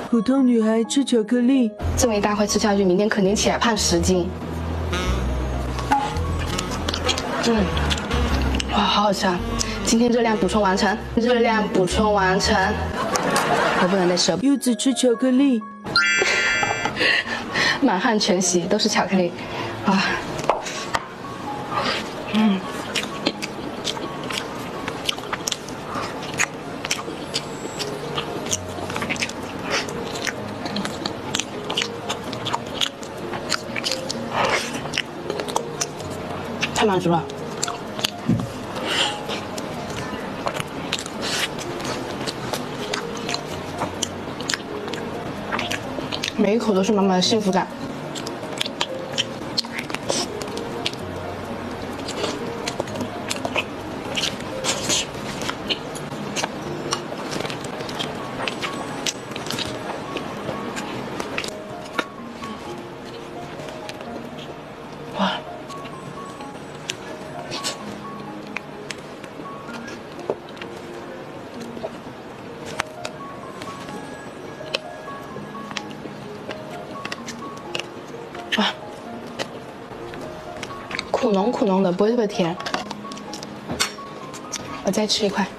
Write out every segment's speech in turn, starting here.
普通女孩吃巧克力， 这么一大块吃下去，明天肯定起来胖10斤。哇，好好吃啊！今天热量补充完成，热量补充完成。我不能再吃了。 柚子吃巧克力， 满汉全席都是巧克力，啊，太满足了。每一口都是满满的幸福感。哇！哇，苦浓苦浓的，不会特别甜。我再吃一块。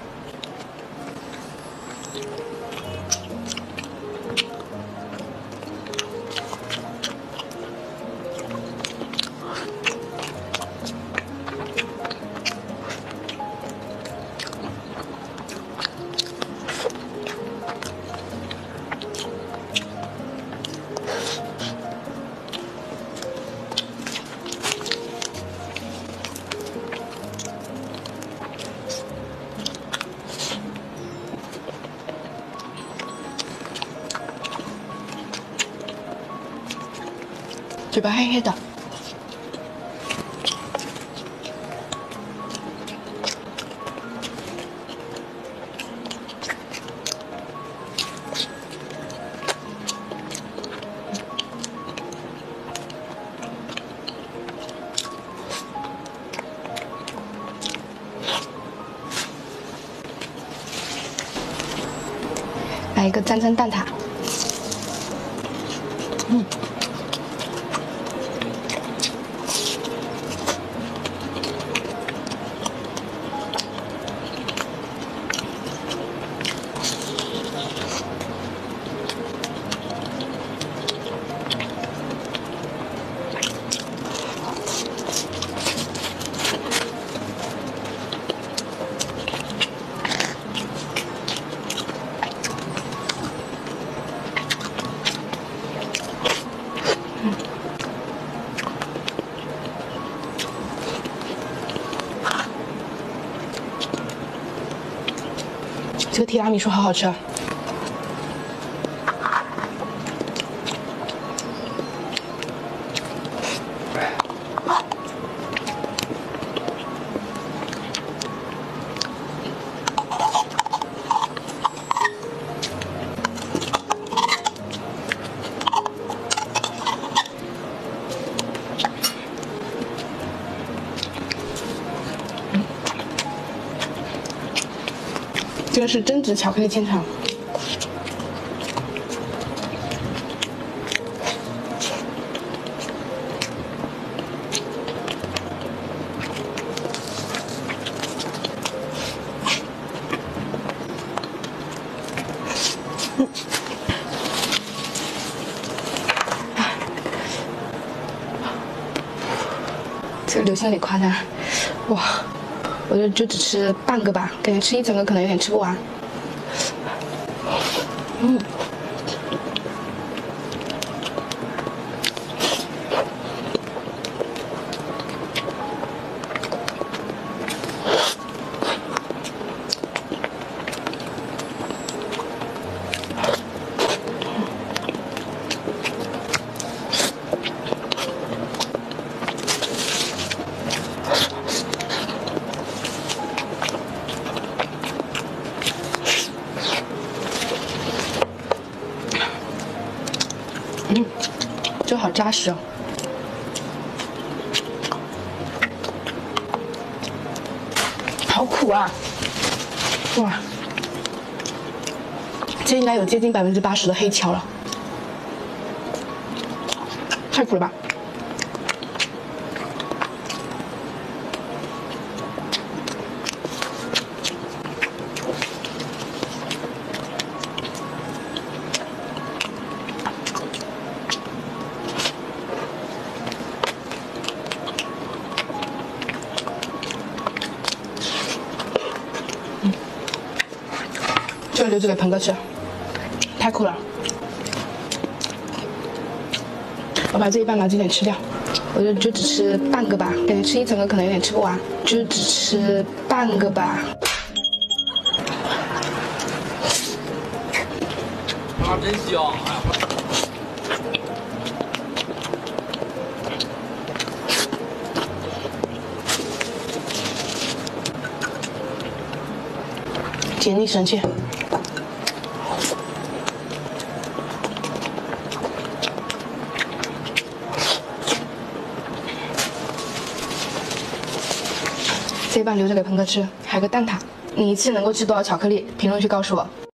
嘴巴黑黑的，来一个沾沾蛋挞。这个提拉米苏好好吃啊！这个是真脂巧克力千层，这个流心有点夸张，哇！我就只吃半个吧，感觉吃一整个可能有点吃不完。这好扎实哦。好苦啊！哇， 这应该有接近80%的黑巧了，太苦了吧！就留着给鹏哥吃，太苦了。我把这一半毛鸡点吃掉，我就只吃半个吧，感觉吃一整个可能有点吃不完，就只吃半个吧。 啊，真香！ 解腻神器。这一半留着给鹏哥吃，还有个蛋挞。你一次能够吃多少巧克力？评论区告诉我。